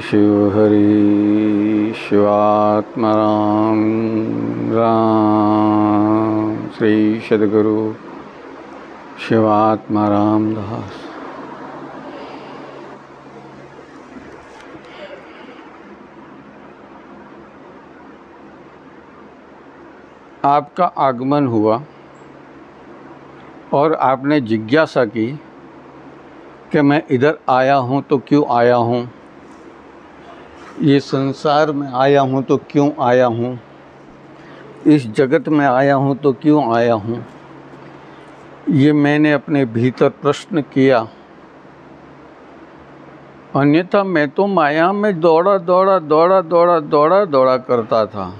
शिव हरि शिवात्मा राम राम श्री सद्गुरु शिवात्मा रामदास। आपका आगमन हुआ और आपने जिज्ञासा की कि मैं इधर आया हूँ तो क्यों आया हूँ, ये संसार में आया हूँ तो क्यों आया हूँ, इस जगत में आया हूँ तो क्यों आया हूँ। ये मैंने अपने भीतर प्रश्न किया। अन्यथा मैं तो माया में दौड़ा करता था।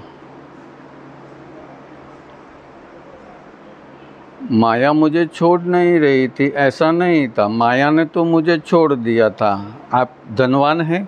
माया मुझे छोड़ नहीं रही थी, ऐसा नहीं था। माया ने तो मुझे छोड़ दिया था। आप धनवान हैं,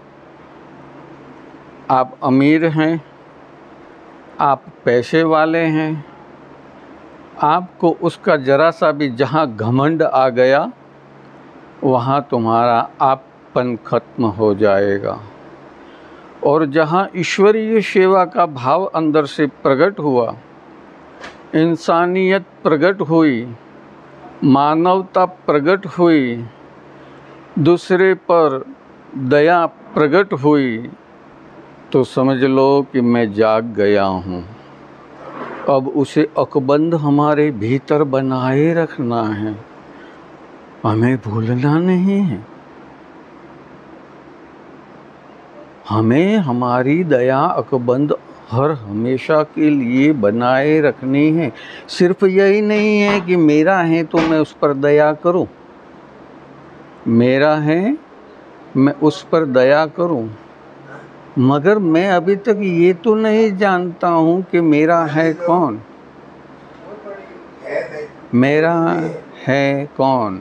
आप अमीर हैं, आप पैसे वाले हैं, आपको उसका जरा सा भी जहाँ घमंड आ गया वहाँ तुम्हारा आपपन खत्म हो जाएगा। और जहाँ ईश्वरीय सेवा का भाव अंदर से प्रकट हुआ, इंसानियत प्रकट हुई, मानवता प्रकट हुई, दूसरे पर दया प्रकट हुई, तो समझ लो कि मैं जाग गया हूँ। अब उसे अकबंद हमारे भीतर बनाए रखना है, हमें भूलना नहीं है। हमें हमारी दया अकबंद हर हमेशा के लिए बनाए रखनी है। सिर्फ यही नहीं है कि मेरा है तो मैं उस पर दया करूं, मेरा है मैं उस पर दया करूं, मगर मैं अभी तक ये तो नहीं जानता हूं कि मेरा है कौन। मेरा है कौन?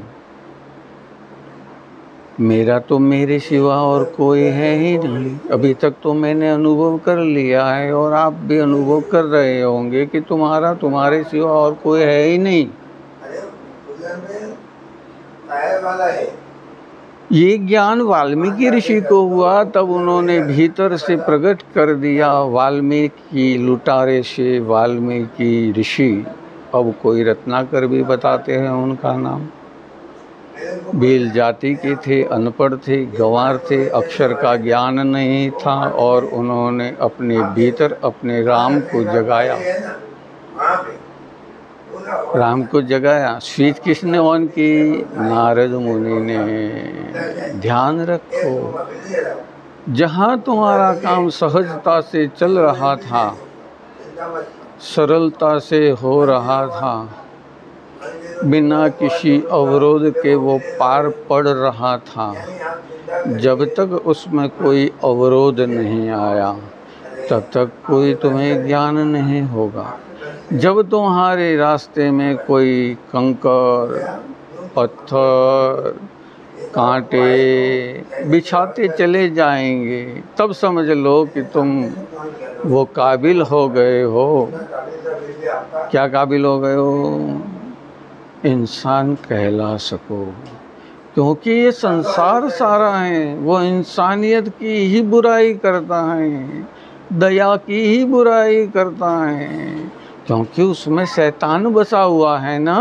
मेरा तो मेरे सिवा और कोई है ही नहीं। अभी तक तो मैंने अनुभव कर लिया है और आप भी अनुभव कर रहे होंगे कि तुम्हारे सिवा और कोई है ही नहीं। ये ज्ञान वाल्मीकि ऋषि को हुआ, तब उन्होंने भीतर से प्रकट कर दिया। वाल्मीकि लुटारे से वाल्मीकि ऋषि। अब कोई रत्नाकर भी बताते हैं उनका नाम। भील जाति के थे, अनपढ़ थे, गंवार थे, अक्षर का ज्ञान नहीं था, और उन्होंने अपने भीतर अपने राम को जगाया। राम को जगाया। स्विच किसने ऑन की? नारद मुनि ने। ध्यान रखो, जहाँ तुम्हारा काम सहजता से चल रहा था, सरलता से हो रहा था, बिना किसी अवरोध के वो पार पड़ रहा था, जब तक उसमें कोई अवरोध नहीं आया तब तक कोई तुम्हें ज्ञान नहीं होगा। जब तुम्हारे रास्ते में कोई कंकर, पत्थर, कांटे बिछाते चले जाएंगे, तब समझ लो कि तुम वो काबिल हो गए हो। क्या काबिल हो गए हो? इंसान कहला सको। क्योंकि ये संसार सारा है वो इंसानियत की ही बुराई करता है, दया की ही बुराई करता है, क्योंकि उसमें शैतान बसा हुआ है ना।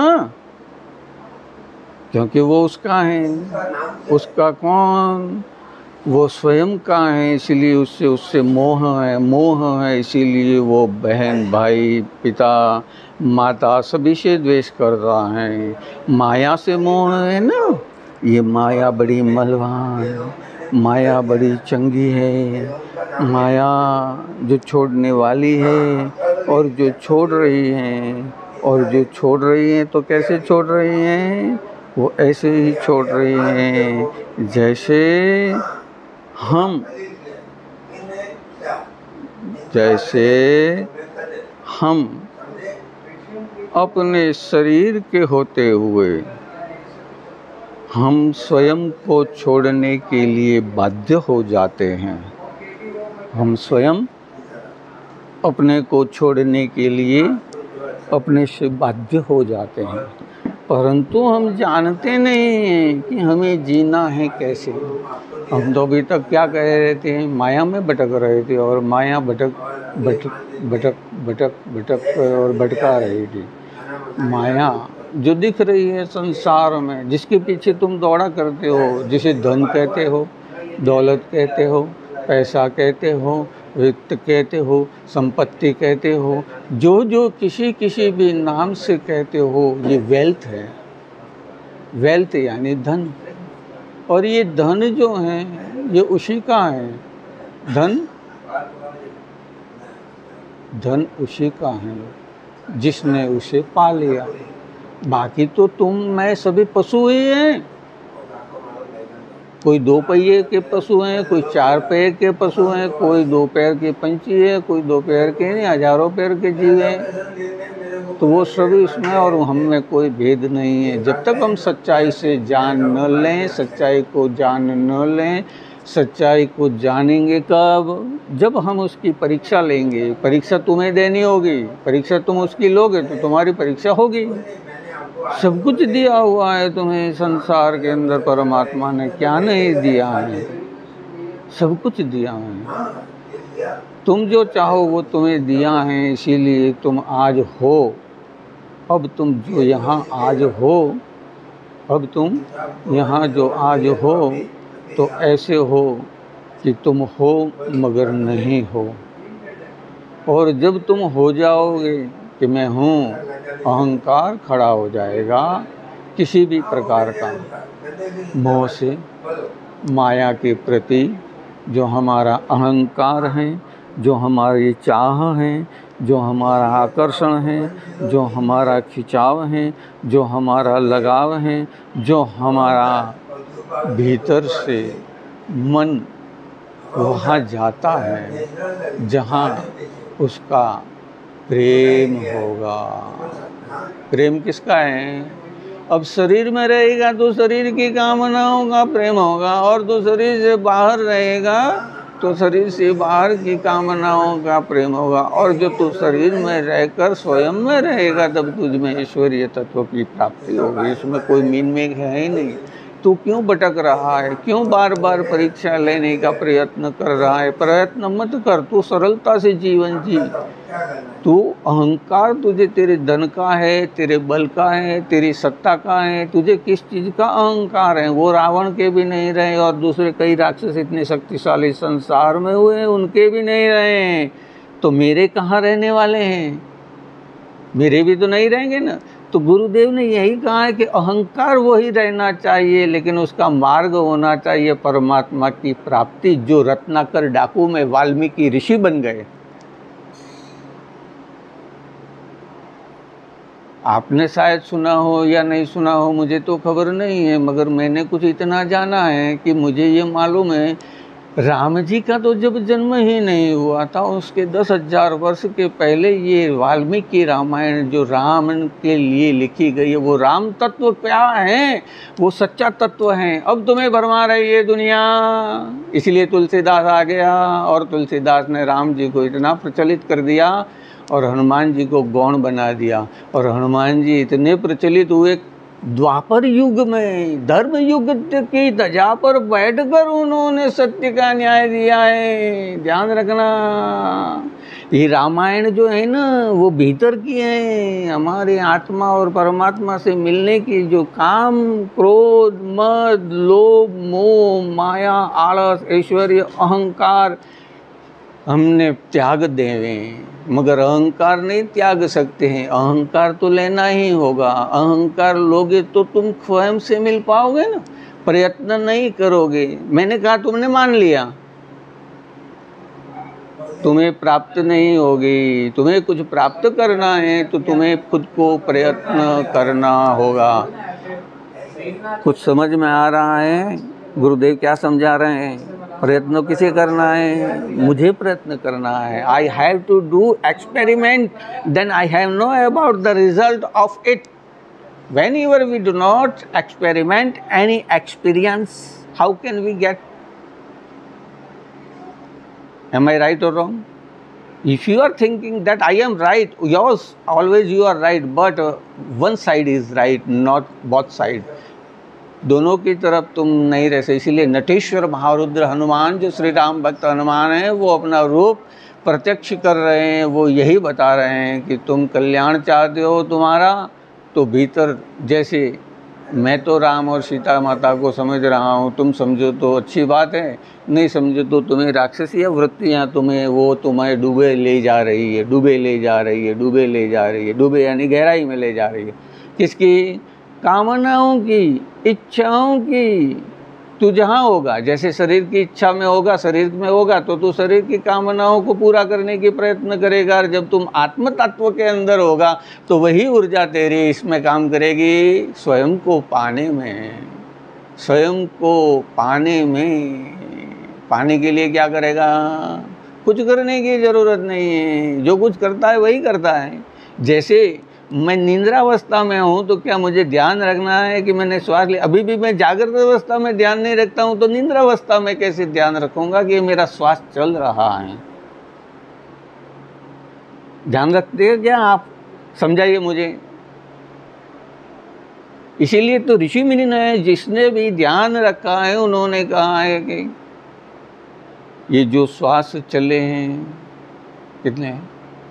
क्योंकि वो उसका है। उसका कौन? वो स्वयं का है, इसलिए उससे मोह है, इसीलिए वो बहन, भाई, पिता, माता सभी से द्वेष करता है। माया से मोह है ना। ये माया बड़ी मलवान, माया बड़ी चंगी है। माया जो छोड़ने वाली है और जो छोड़ रही है, और जो छोड़ रही है तो कैसे छोड़ रही हैं? वो ऐसे ही छोड़ रही हैं जैसे हम अपने शरीर के होते हुए हम स्वयं को छोड़ने के लिए बाध्य हो जाते हैं। हम स्वयं अपने को छोड़ने के लिए अपने से बाध्य हो जाते हैं। परंतु हम जानते नहीं हैं कि हमें जीना है कैसे। हम तो अभी तक क्या कह रहे थे, माया में भटक रहे थे, और माया भटक भटक भटक भटक भटक और भटका रही थी। माया जो दिख रही है संसार में, जिसके पीछे तुम दौड़ा करते हो, जिसे धन कहते हो, दौलत कहते हो, पैसा कहते हो, वित्त कहते हो, संपत्ति कहते हो, जो जो किसी किसी भी नाम से कहते हो, ये वेल्थ है। वेल्थ यानी धन। और ये धन जो है ये उसी का है। धन उसी का है जिसने उसे पा लिया। बाकी तो तुम मैं सभी पशु ही हैं। कोई 2 पहिए के पशु हैं, कोई 4 पैर के पशु हैं, कोई 2 पैर के पंछी है, कोई 2 पैर के नहीं, हजारों पैर के जीव हैं। तो वो सभी इसमें और हम में कोई भेद नहीं है। जब तक हम सच्चाई से जान न लें, सच्चाई को जान न लें, सच्चाई को जानेंगे कब? जब हम उसकी परीक्षा लेंगे। परीक्षा तुम्हें देनी होगी, परीक्षा तुम उसकी लोगे तो तुम्हारी परीक्षा होगी। सब कुछ दिया हुआ है तुम्हें संसार के अंदर, परमात्मा ने क्या नहीं दिया है? सब कुछ दिया है। तुम जो चाहो वो तुम्हें दिया है, इसीलिए तुम आज हो। अब तुम जो यहाँ आज हो, अब तुम यहाँ जो आज हो, तो ऐसे हो कि तुम हो मगर नहीं हो। और जब तुम हो जाओगे कि मैं हूँ, अहंकार खड़ा हो जाएगा किसी भी प्रकार का मोह से, माया के प्रति जो हमारा अहंकार है, जो हमारी चाह है, जो हमारा आकर्षण है, जो हमारा खिंचाव है, जो हमारा लगाव है, जो हमारा भीतर से मन वहाँ जाता है जहाँ उसका प्रेम होगा। प्रेम किसका है? अब शरीर में रहेगा तो शरीर की कामनाओं का प्रेम होगा, और तो शरीर से बाहर रहेगा तो शरीर से बाहर की कामनाओं का प्रेम होगा। और जो तू शरीर में रहकर स्वयं में रहेगा तब तुझ में ईश्वरीय तत्व की प्राप्ति होगी। इसमें कोई मीन मेघ है ही नहीं। तू क्यों भटक रहा है? क्यों बार बार परीक्षा लेने का प्रयत्न कर रहा है? प्रयत्न मत कर, तू सरलता से जीवन जी। तू अहंकार तुझे तेरे धन का है, तेरे बल का है, तेरी सत्ता का है, तुझे किस चीज़ का अहंकार है? वो रावण के भी नहीं रहे, और दूसरे कई राक्षस इतने शक्तिशाली संसार में हुए उनके भी नहीं रहे। तो मेरे कहाँ रहने वाले हैं? मेरे भी तो नहीं रहेंगे ना। तो गुरुदेव ने यही कहा है कि अहंकार वही रहना चाहिए, लेकिन उसका मार्ग होना चाहिए परमात्मा की प्राप्ति। जो रत्नाकर डाकू में वाल्मीकि ऋषि बन गए। आपने शायद सुना हो या नहीं सुना हो, मुझे तो खबर नहीं है, मगर मैंने कुछ इतना जाना है कि मुझे ये मालूम है, राम जी का तो जब जन्म ही नहीं हुआ था, उसके 10,000 वर्ष के पहले ये वाल्मीकि रामायण जो राम के लिए लिखी गई है, वो राम तत्व क्या है? वो सच्चा तत्व है। अब तुम्हें भरमा रही है दुनिया, इसलिए तुलसीदास आ गया, और तुलसीदास ने राम जी को इतना प्रचलित कर दिया और हनुमान जी को गौण बना दिया। और हनुमान जी इतने प्रचलित हुए द्वापर युग में, धर्म युग की ध्वजा पर बैठकर उन्होंने सत्य का न्याय दिया है। ध्यान रखना, ये रामायण जो है ना, वो भीतर की है, हमारे आत्मा और परमात्मा से मिलने की। जो काम, क्रोध, मद, लोभ, मोह, माया, आलस, ऐश्वर्य, अहंकार हमने त्याग देवे, मगर अहंकार नहीं त्याग सकते हैं। अहंकार तो लेना ही होगा। अहंकार लोगे तो तुम स्वयं से मिल पाओगे ना, प्रयत्न नहीं करोगे। मैंने कहा तुमने मान लिया, तुम्हें प्राप्त नहीं होगी। तुम्हें कुछ प्राप्त करना है तो तुम्हें खुद को प्रयत्न करना होगा। कुछ समझ में आ रहा है गुरुदेव क्या समझा रहे हैं? प्रयत्न किसे करना है? मुझे प्रयत्न करना है। I have to do experiment, then I have know about the result of it. Whenever we do not experiment any experience, how can we get? Am I right or wrong? If you are thinking that I am right, yours always you are right, but one side is right, not both side. दोनों की तरफ तुम नहीं रह सकते। इसीलिए नटेश्वर महारुद्र हनुमान, जो श्री राम भक्त हनुमान हैं, वो अपना रूप प्रत्यक्ष कर रहे हैं। वो यही बता रहे हैं कि तुम कल्याण चाहते हो तुम्हारा, तो भीतर जैसे मैं तो राम और सीता माता को समझ रहा हूँ, तुम समझो तो अच्छी बात है, नहीं समझो तो तुम्हें राक्षसी वृत्तियाँ तुम्हें डूबे ले जा रही है, डूबे ले जा रही है, डूबे ले जा रही है। डूबे यानी गहराई में ले जा रही है। किसकी? कामनाओं की, इच्छाओं की। तू जहाँ होगा, जैसे शरीर की इच्छा में होगा, शरीर में होगा तो तू शरीर की कामनाओं को पूरा करने की प्रयत्न करेगा। और जब तुम आत्म तत्व के अंदर होगा तो वही ऊर्जा तेरी इसमें काम करेगी, स्वयं को पाने में। स्वयं को पाने में, पाने के लिए क्या करेगा? कुछ करने की ज़रूरत नहीं है, जो कुछ करता है वही करता है। जैसे मैं निंद्रावस्था में हूँ तो क्या मुझे ध्यान रखना है कि मैंने श्वास लिया? अभी भी मैं जागृत अवस्था में ध्यान नहीं रखता हूँ तो निंद्रावस्था में कैसे ध्यान रखूँगा कि मेरा श्वास चल रहा है? ध्यान रखते हैं क्या आप? समझाइए मुझे। इसीलिए तो ऋषि मुनि ने, जिसने भी ध्यान रखा है, उन्होंने कहा है कि ये जो श्वास चले हैं, कितने हैं?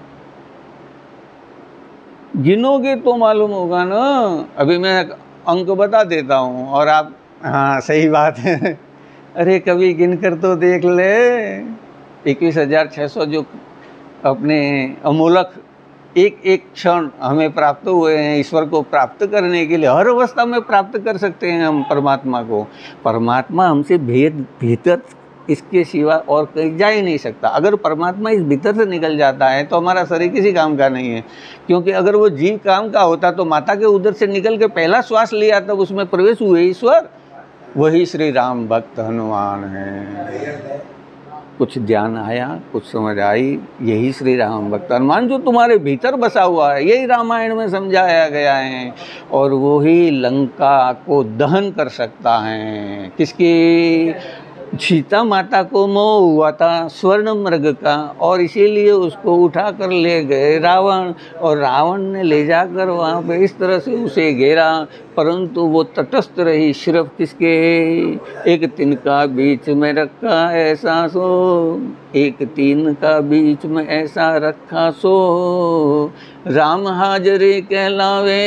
गिनोगे तो मालूम होगा ना। अभी मैं अंक बता देता हूँ और आप, हाँ सही बात है, अरे कभी गिन कर तो देख ले। 21,600 जो अपने अमूलक एक एक क्षण हमें प्राप्त हुए हैं ईश्वर को प्राप्त करने के लिए। हर अवस्था में प्राप्त कर सकते हैं हम परमात्मा को। परमात्मा हमसे भीतर, इसके सिवा और कहीं जा ही नहीं सकता। अगर परमात्मा इस भीतर से निकल जाता है तो हमारा शरीर किसी काम का नहीं है। क्योंकि अगर वो जीव काम का होता तो माता के उदर से निकल के पहला श्वास लिया तब उसमें प्रवेश हुए ईश्वर, वही श्री राम भक्त हनुमान है। कुछ ध्यान आया, कुछ समझ आई, यही श्री राम भक्त हनुमान जो तुम्हारे भीतर बसा हुआ है, यही रामायण में समझाया गया है। और वो ही लंका को दहन कर सकता है। किसकी? सीता माता को मोह हुआ था स्वर्ण मृग का, और इसीलिए उसको उठा कर ले गए रावण, और रावण ने ले जाकर वहाँ पे इस तरह से उसे घेरा, परंतु वो तटस्थ रही। सिर्फ किसके? एक तिनका बीच में रखा ऐसा सो, एक तीन का बीच में ऐसा रखा सो, राम हाजरी कहलावे।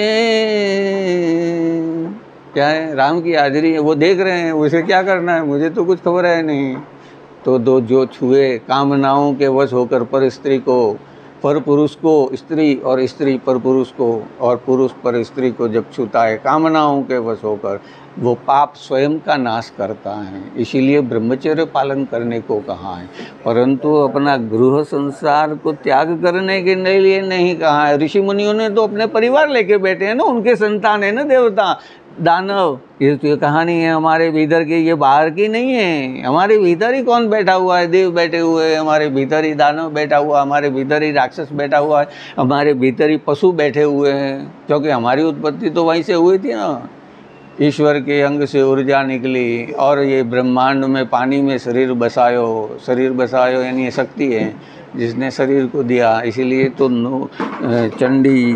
क्या है? राम की हाजिरी है, वो देख रहे हैं, उसे क्या करना है, मुझे तो कुछ खबर है नहीं। तो दो जो छुए कामनाओं के वश होकर पर स्त्री को, पर पुरुष को स्त्री, और स्त्री पर पुरुष को, और पुरुष पर स्त्री को जब छूता है कामनाओं के वश होकर, वो पाप स्वयं का नाश करता है। इसीलिए ब्रह्मचर्य पालन करने को कहा है, परंतु अपना गृह संसार को त्याग करने के लिए नहीं कहा है। ऋषि मुनियों ने तो अपने परिवार लेके बैठे हैं ना, उनके संतान है ना देवता दानव। ये तो कहानी है हमारे भीतर की, ये बाहर की नहीं है। हमारे भीतर ही कौन बैठा हुआ है? देव बैठे हुए हैं, हमारे भीतर ही दानव बैठा हुआ, हमारे भीतर ही राक्षस बैठा हुआ है, हमारे भीतर ही पशु बैठे हुए हैं। क्योंकि हमारी उत्पत्ति तो वहीं से हुई थी ना, ईश्वर के अंग से ऊर्जा निकली, और ये ब्रह्मांड में पानी में शरीर बसायो। शरीर बसायो यानी ये शक्ति है जिसने शरीर को दिया। इसीलिए तो चंडी,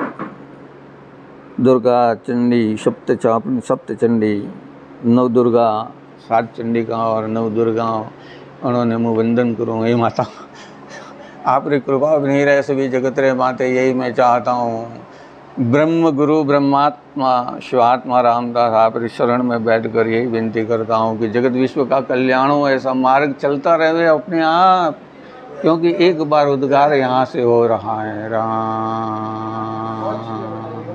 दुर्गा चंडी, सप्त चंडी, 9 दुर्गा, 7 चंडिका और 9 दुर्गा, उन्होंने मुँह वंदन करूँ। हे माता, आपकी कृपा नहीं रहे सभी जगत रे माते, यही मैं चाहता हूँ। ब्रह्म गुरु ब्रह्मात्मा शिवात्मा रामदास आपकी शरण में बैठकर यही विनती करता हूँ कि जगत विश्व का कल्याण हो, ऐसा मार्ग चलता रहे अपने आप। क्योंकि एक बार उद्गार यहाँ से हो रहा है, राम।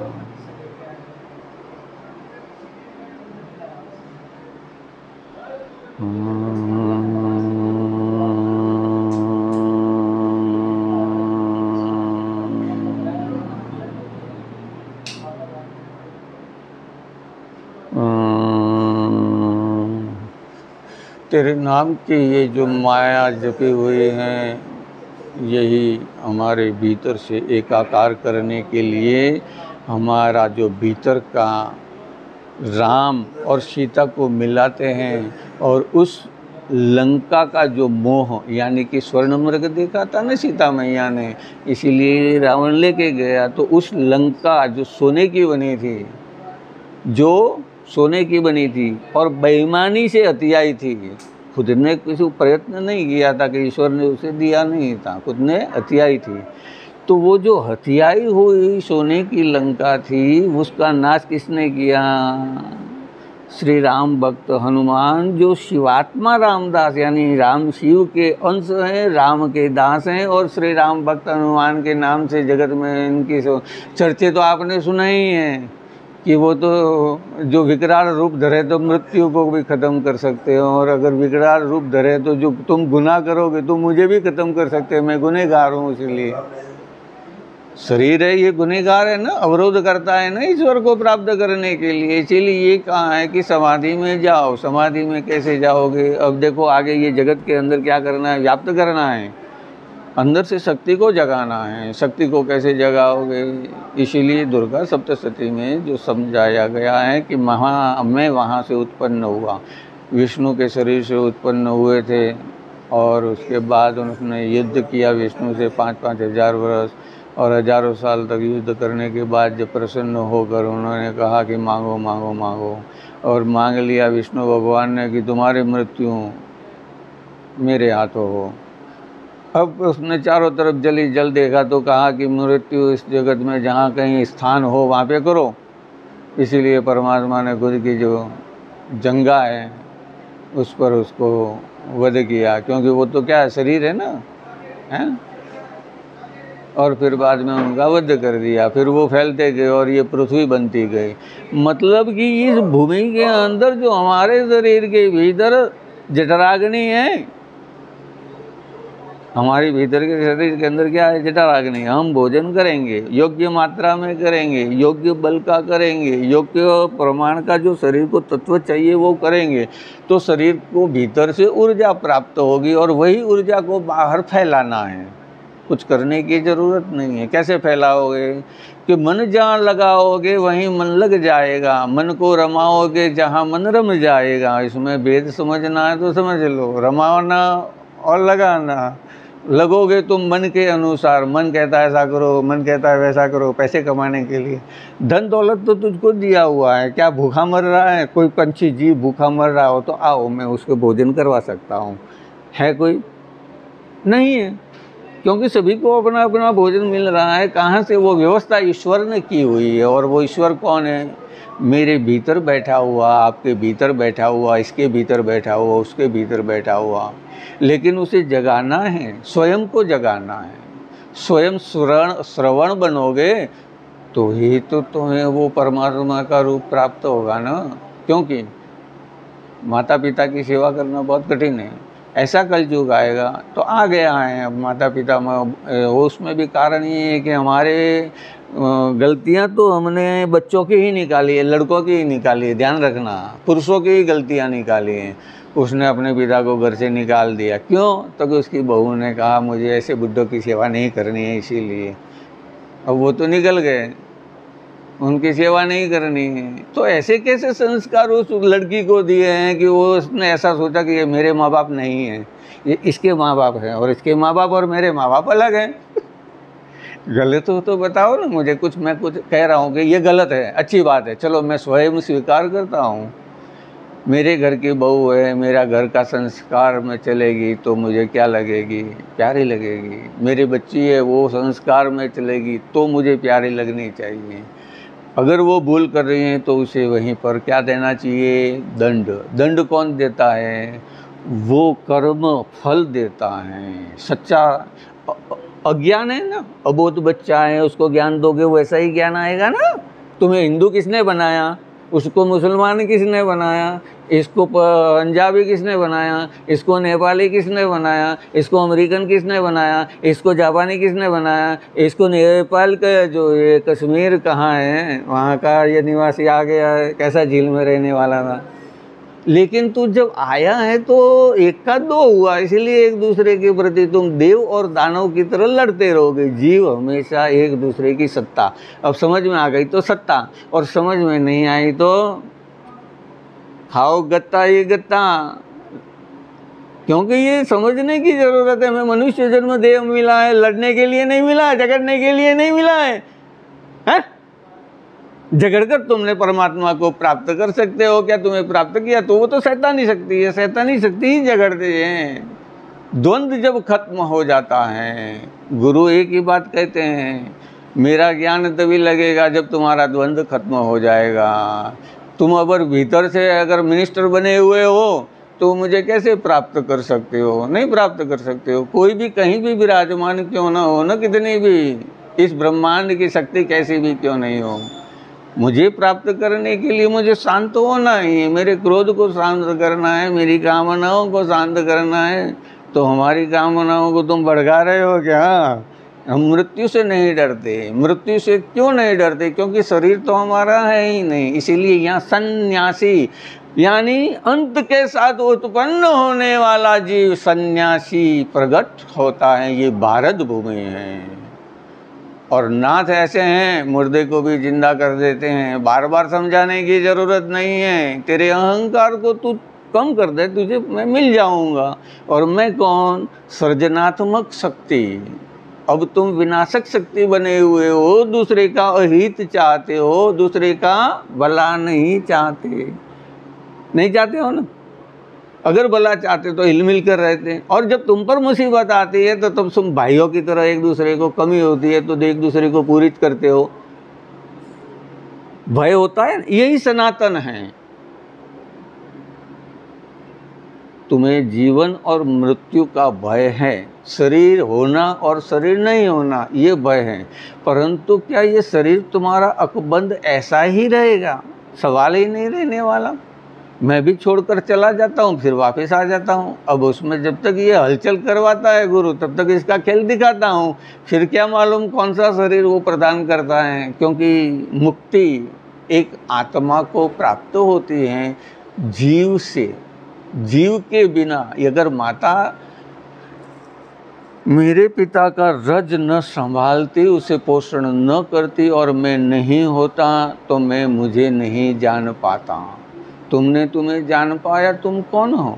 तेरे नाम की ये जो माया जपी हुई हैं, यही हमारे भीतर से एकाकार करने के लिए हमारा जो भीतर का राम और सीता को मिलाते हैं, और उस लंका का जो मोह, यानी कि स्वर्ण मृग देखा था ना सीता मैया ने, इसीलिए रावण लेके गया। तो उस लंका जो सोने की बनी थी, जो सोने की बनी थी और बेईमानी से हथियाई थी, खुद ने किसी प्रयत्न नहीं किया था कि ईश्वर ने उसे दिया नहीं था, खुद ने हथियाई थी। तो वो जो हथियाई हुई सोने की लंका थी, उसका नाश किसने किया? श्री राम भक्त हनुमान, जो शिवात्मा रामदास, यानी राम शिव के अंश हैं, राम के दास हैं, और श्री राम भक्त हनुमान के नाम से जगत में इनकी चर्चे तो आपने सुना ही है कि वो तो जो विकराल रूप धरे तो मृत्यु को भी ख़त्म कर सकते हो, और अगर विकराल रूप धरे तो जो तुम गुनाह करोगे तो मुझे भी ख़त्म कर सकते हो। मैं गुनहगार हूँ, इसलिए शरीर है ये गुनहगार है ना, अवरोध करता है ना ईश्वर को प्राप्त करने के लिए। इसीलिए ये कहा है कि समाधि में जाओ। समाधि में कैसे जाओगे? अब देखो आगे ये जगत के अंदर क्या करना है? व्याप्त करना है, अंदर से शक्ति को जगाना है। शक्ति को कैसे जगाओगे? इसीलिए दुर्गा सप्तशती में जो समझाया गया है कि मैं वहाँ से उत्पन्न हुआ, विष्णु के शरीर से उत्पन्न हुए थे, और उसके बाद उन्होंने युद्ध किया विष्णु से 5-5 हज़ार वर्ष, और हजारों साल तक युद्ध करने के बाद जब प्रसन्न होकर उन्होंने कहा कि मांगो मांगो मांगो, और मांग लिया विष्णु भगवान ने कि तुम्हारी मृत्यु मेरे हाथों हो। अब उसने चारों तरफ जली जल देखा तो कहा कि मृत्यु इस जगत में जहाँ कहीं स्थान हो वहाँ पे करो। इसीलिए परमात्मा ने खुद की जो जंगा है उस पर उसको वध किया, क्योंकि वो तो क्या है, शरीर है ना, है। और फिर बाद में उनका वध कर दिया। फिर वो फैलते गए और ये पृथ्वी बनती गई। मतलब कि इस भूमि के अंदर जो हमारे शरीर के भीतर जठराग्नि है, हमारी भीतर के शरीर के अंदर क्या है? जठराग्नि। हम भोजन करेंगे, योग्य मात्रा में करेंगे, योग्य बल का करेंगे, योग्य प्रमाण का जो शरीर को तत्व चाहिए वो करेंगे, तो शरीर को भीतर से ऊर्जा प्राप्त होगी, और वही ऊर्जा को बाहर फैलाना है। कुछ करने की ज़रूरत नहीं है। कैसे फैलाओगे? कि मन जहाँ लगाओगे वहीं मन लग जाएगा, मन को रमाओगे जहाँ मन रम जाएगा। इसमें भेद समझना है तो समझ लो, रमाना और लगाना। लगोगे तुम मन के अनुसार, मन कहता है ऐसा करो, मन कहता है वैसा करो, पैसे कमाने के लिए। धन दौलत तो तुझको दिया हुआ है, क्या भूखा मर रहा है? कोई पंछी जीव भूखा मर रहा हो तो आओ मैं उसको भोजन करवा सकता हूँ, है कोई? नहीं है, क्योंकि सभी को अपना अपना भोजन मिल रहा है। कहाँ से? वो व्यवस्था ईश्वर ने की हुई है। और वो ईश्वर कौन है? मेरे भीतर बैठा हुआ, आपके भीतर बैठा हुआ, इसके भीतर बैठा हुआ, उसके भीतर बैठा हुआ। लेकिन उसे जगाना है, स्वयं को जगाना है। स्वयं श्रवण बनोगे तो ही तो तुम्हें वो परमात्मा का रूप प्राप्त होगा ना। क्योंकि माता पिता की सेवा करना बहुत कठिन है। ऐसा कलयुग आएगा तो आ गया है। अब माता पिता में उसमें भी कारण ये है कि हमारे गलतियां तो हमने बच्चों की ही निकाली है, लड़कों की ही निकाली है। ध्यान रखना, पुरुषों की ही गलतियां निकाली हैं। उसने अपने पिता को घर से निकाल दिया। क्यों? तो कि उसकी बहू ने कहा मुझे ऐसे बुड्ढों की सेवा नहीं करनी है, इसीलिए। अब वो तो निकल गए, उनकी सेवा नहीं करनी है। तो ऐसे कैसे संस्कार उस लड़की को दिए हैं कि वो उसने ऐसा सोचा कि ये मेरे माँ बाप नहीं हैं, ये इसके माँ बाप हैं, और इसके माँ बाप और मेरे माँ बाप अलग हैं। गलत हो तो बताओ ना मुझे। मैं कुछ कह रहा हूँ कि ये गलत है, अच्छी बात है, चलो मैं स्वयं स्वीकार करता हूँ। मेरे घर की बहू है, मेरा घर का संस्कार में चलेगी तो मुझे क्या लगेगी? प्यारी लगेगी। मेरी बच्ची है, वो संस्कार में चलेगी तो मुझे प्यारी लगनी चाहिए। अगर वो भूल कर रही हैं तो उसे वहीं पर क्या देना चाहिए? दंड। दंड कौन देता है? वो कर्म फल देता है। सच्चा अज्ञान है ना, अबोध बच्चा है, उसको ज्ञान दोगे वैसा ही ज्ञान आएगा ना। तुम्हें हिंदू किसने बनाया? उसको मुसलमान किसने बनाया? इसको पंजाबी किसने बनाया? इसको नेपाली किसने बनाया? इसको अमेरिकन किसने बनाया? इसको जापानी किसने बनाया? इसको नेपाल का जो ये कश्मीर कहाँ है, वहाँ का ये निवासी आ गया है, कैसा झील में रहने वाला था। लेकिन तू जब आया है तो एक का दो हुआ, इसलिए एक दूसरे के प्रति तुम देव और दानव की तरह लड़ते रहोगे। जीव हमेशा एक दूसरे की सत्ता। अब समझ में आ गई तो सत्ता, और समझ में नहीं आई तो खाओ गत्ता ये गत्ता। क्योंकि ये समझने की जरूरत है, हमें मनुष्य जन्म देह मिला है, लड़ने के लिए नहीं मिला है, झगड़ने के लिए नहीं मिला है, हैं? झगड़कर तुमने परमात्मा को प्राप्त कर सकते हो क्या? तुम्हें प्राप्त किया तो वो तो शैतानी शक्ति है, शैतानी शक्ति ही झगड़ते हैं। द्वंद्व जब खत्म हो जाता है, गुरु एक ही बात कहते हैं, मेरा ज्ञान तभी लगेगा जब तुम्हारा द्वंद्व खत्म हो जाएगा। तुम अगर भीतर से अगर मिनिस्टर बने हुए हो तो मुझे कैसे प्राप्त कर सकते हो? नहीं प्राप्त कर सकते हो। कोई भी कहीं भी विराजमान क्यों ना हो, ना कितनी भी इस ब्रह्मांड की शक्ति कैसी भी क्यों नहीं हो, मुझे प्राप्त करने के लिए मुझे शांत होना ही है, मेरे क्रोध को शांत करना है, मेरी कामनाओं को शांत करना है। तो हमारी कामनाओं को तुम भड़का रहे हो क्या? हम मृत्यु से नहीं डरते। मृत्यु से क्यों नहीं डरते? क्योंकि शरीर तो हमारा है ही नहीं। इसीलिए यहाँ सन्यासी यानी अंत के साथ उत्पन्न होने वाला जीव सन्यासी प्रकट होता है। ये भारत भूमि है और नाथ ऐसे हैं, मुर्दे को भी जिंदा कर देते हैं। बार बार समझाने की जरूरत नहीं है। तेरे अहंकार को तू कम कर दे, तुझे मैं मिल जाऊंगा। और मैं कौन? सृजनात्मक शक्ति। अब तुम विनाशक शक्ति बने हुए हो, दूसरे का अहित चाहते हो, दूसरे का भला नहीं चाहते। नहीं चाहते हो ना? अगर भला चाहते तो हिलमिल कर रहते हैं। और जब तुम पर मुसीबत आती है तो तुम भाइयों की तरह एक दूसरे को कमी होती है तो एक दूसरे को पूरित करते हो। भय होता है, यही सनातन है। तुम्हें जीवन और मृत्यु का भय है, शरीर होना और शरीर नहीं होना ये भय है। परंतु क्या ये शरीर तुम्हारा अकबंद ऐसा ही रहेगा? सवाल ही नहीं रहने वाला। मैं भी छोड़कर चला जाता हूँ, फिर वापस आ जाता हूँ। अब उसमें जब तक ये हलचल करवाता है गुरु, तब तक इसका खेल दिखाता हूँ। फिर क्या मालूम कौन सा शरीर वो प्रदान करता है। क्योंकि मुक्ति एक आत्मा को प्राप्त होती है जीव से। जीव के बिना अगर माता मेरे पिता का रज न संभालती, उसे पोषण न करती और मैं नहीं होता तो मैं मुझे नहीं जान पाता। तुमने तुम्हें जान पाया, तुम कौन हो?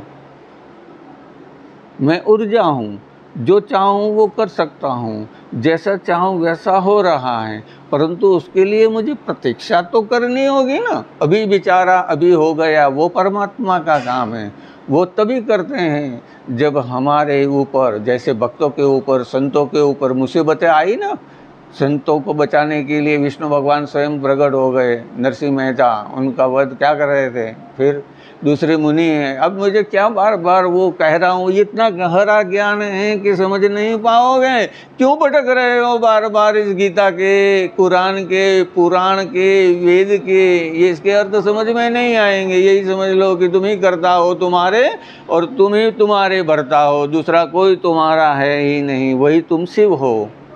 मैं ऊर्जा हूँ, जो चाहूँ वो कर सकता हूँ, जैसा चाहूँ वैसा हो रहा है। परंतु उसके लिए मुझे प्रतीक्षा तो करनी होगी ना। अभी बेचारा अभी हो गया, वो परमात्मा का काम है। वो तभी करते हैं जब हमारे ऊपर, जैसे भक्तों के ऊपर, संतों के ऊपर मुसीबतें आई ना। संतों को बचाने के लिए विष्णु भगवान स्वयं प्रकट हो गए। नरसिंह मेहता उनका वध क्या कर रहे थे? फिर दूसरे मुनि हैं। अब मुझे क्या बार बार वो कह रहा हूँ, इतना गहरा ज्ञान है कि समझ नहीं पाओगे। क्यों भटक रहे हो बार बार इस गीता के, कुरान के, पुराण के, वेद के? ये इसके अर्थ समझ में नहीं आएंगे। यही समझ लो कि तुम ही करता हो तुम्हारे, और तुम ही तुम्हारे भरता हो, दूसरा कोई तुम्हारा है ही नहीं। वही तुम शिव हो।